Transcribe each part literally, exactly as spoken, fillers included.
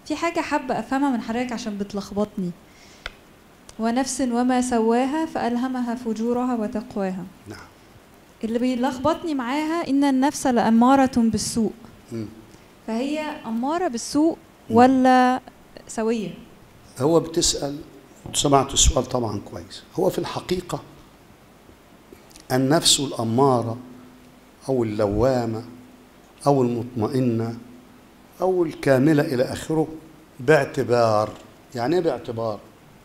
في حاجة حابة أفهمها من حضرتك عشان بتلخبطني. ونفس وما سواها فألهمها فجورها وتقواها. نعم. اللي بيلخبطني معاها إن النفس لأمارة بالسوء. م. فهي أمارة بالسوء ولا سوية؟ هو بتسأل، سمعت السؤال طبعا كويس. هو في الحقيقة النفس الأمارة أو اللوامة أو المطمئنة أو الكاملة إلى آخره باعتبار. يعني إيه باعتبار؟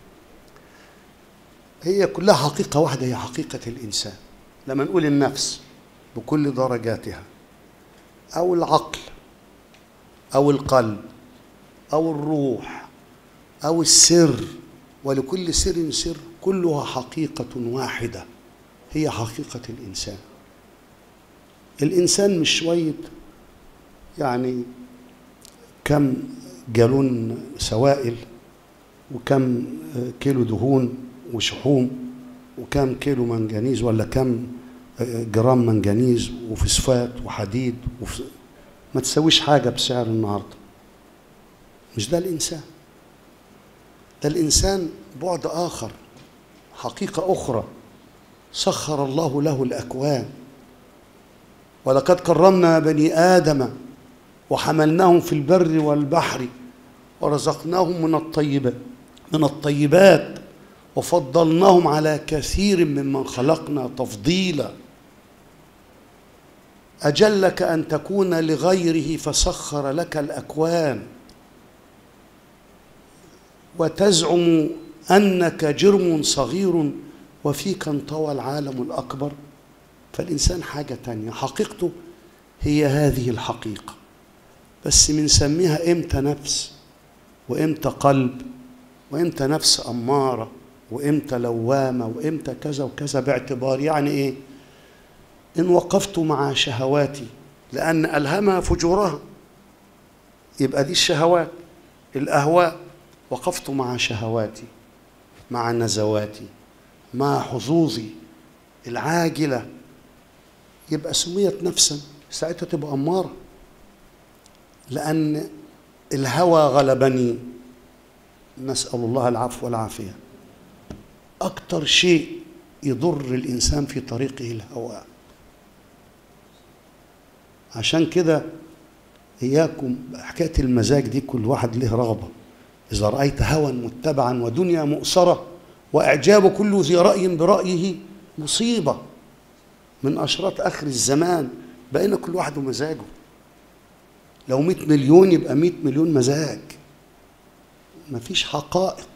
هي كلها حقيقة واحدة، هي حقيقة الإنسان. لما نقول النفس بكل درجاتها أو العقل أو القلب أو الروح أو السر، ولكل سر سر، كلها حقيقة واحدة، هي حقيقة الإنسان. الإنسان مش شوية يعني كم جالون سوائل وكم كيلو دهون وشحوم وكم كيلو منجنيز ولا كم جرام منجنيز وفسفات وحديد وفس... ما تسويش حاجة بسعر النهاردة. مش ده الإنسان. ده الإنسان بعد آخر، حقيقة أخرى سخر الله له الأكوان. ولقد كرمنا بني آدم وحملناهم في البر والبحر ورزقناهم من الطيبات من الطيبات وفضلناهم على كثير ممن خلقنا تفضيلا. أجلك أن تكون لغيره فسخر لك الأكوان، وتزعم أنك جرم صغير وفيك انطوى العالم الأكبر. فالإنسان حاجة تانية، حقيقته هي هذه الحقيقة، بس بنسميها إمتى نفس وإمتى قلب وإمتى نفس أمارة وإمتى لوامة وإمتى كذا وكذا، باعتبار. يعني إيه؟ إن وقفت مع شهواتي لأن ألهمها فجورها، يبقى دي الشهوات الأهواء. وقفت مع شهواتي مع نزواتي مع حظوظي العاجلة، يبقى سميت نفسا، ساعتها تبقى أمارة، لأن الهوى غلبني. نسأل الله العفو والعافية. أكتر شيء يضر الإنسان في طريقه الهوى. عشان كده إياكم حكاية المزاج دي، كل واحد له رغبة. إذا رأيت هوى متبعا ودنيا مؤثرة وإعجاب كل ذي رأي برأيه مصيبة من أشراط آخر الزمان. بقينا كل واحد ومزاجه. لو مئة مليون يبقى مئة مليون مزاج، مفيش حقائق.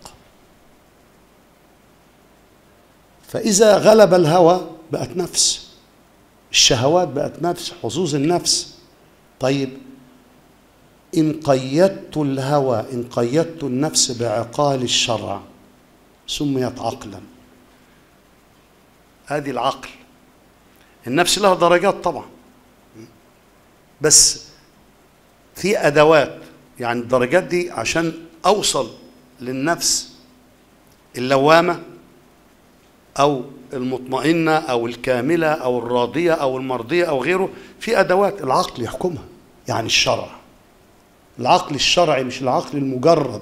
فإذا غلب الهوى بقت نفس، الشهوات بقت نفس، حظوظ النفس. طيب إن قيدت الهوى، إن قيدت النفس بعقال الشرع سميت عقلا. هذه العقل. النفس لها درجات طبعا، بس في أدوات. يعني الدرجات دي عشان أوصل للنفس اللوامة أو المطمئنة أو الكاملة أو الراضية أو المرضية أو غيره، في أدوات العقل يحكمها. يعني الشرع، العقل الشرعي، مش العقل المجرد.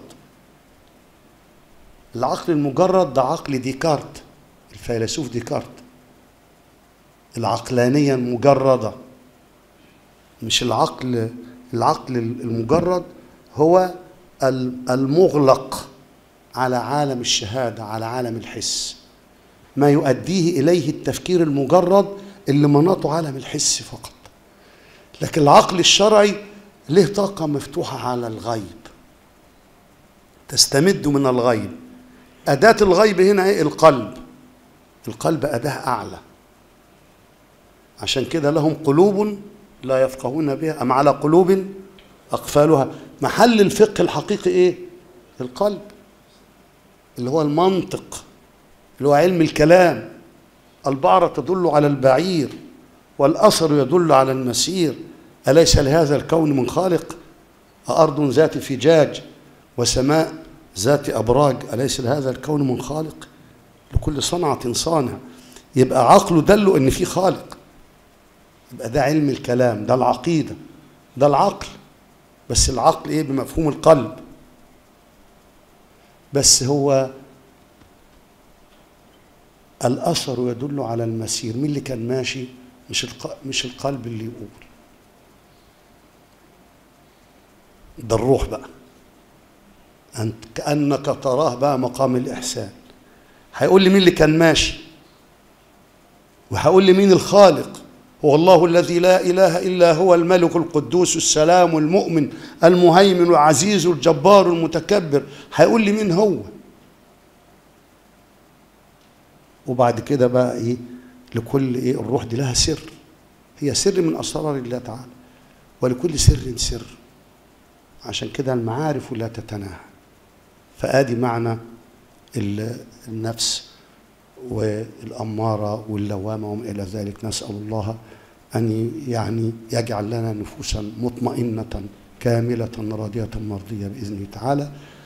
العقل المجرد ده عقل ديكارت، الفيلسوف ديكارت. العقلانية المجردة، مش العقل. العقل المجرد هو المغلق على عالم الشهادة، على عالم الحس، ما يؤديه إليه التفكير المجرد اللي مناطه عالم الحس فقط. لكن العقل الشرعي له طاقة مفتوحة على الغيب، تستمد من الغيب. أداة الغيب هنا إيه؟ القلب. القلب أداة أعلى. عشان كده لهم قلوب لا يفقهون بها أم على قلوب أقفالها. محل الفقه الحقيقي إيه؟ القلب، اللي هو المنطق، اللي هو علم الكلام. البعرة تدل على البعير والأثر يدل على المسير. أليس لهذا الكون من خالق؟ أأرض ذات فجاج وسماء ذات أبراج، أليس لهذا الكون من خالق؟ لكل صنعة صانع. يبقى عقله دله إن في خالق. يبقى ده علم الكلام، ده العقيدة، ده العقل. بس العقل إيه؟ بمفهوم القلب. بس هو الأثر يدل على المسير. مين اللي كان ماشي؟ مش الق... مش القلب اللي يقول، ده الروح بقى. أنت كأنك تراه بقى مقام الإحسان. هيقول لي مين اللي كان ماشي، وهقول لي مين الخالق. هو الله الذي لا إله إلا هو الملك القدوس السلام المؤمن المهيمن العزيز الجبار المتكبر. هيقول لي مين هو. وبعد كده بقى إيه؟ لكل إيه؟ الروح دي لها سر، هي سر من أسرار الله تعالى، ولكل سر سر. عشان كده المعارف لا تتناهى. فآدي معنى النفس والأمارة واللوامة وما إلى ذلك. نسأل الله أن يعني يجعل لنا نفوسا مطمئنة كاملة راضية مرضية بإذنه تعالى.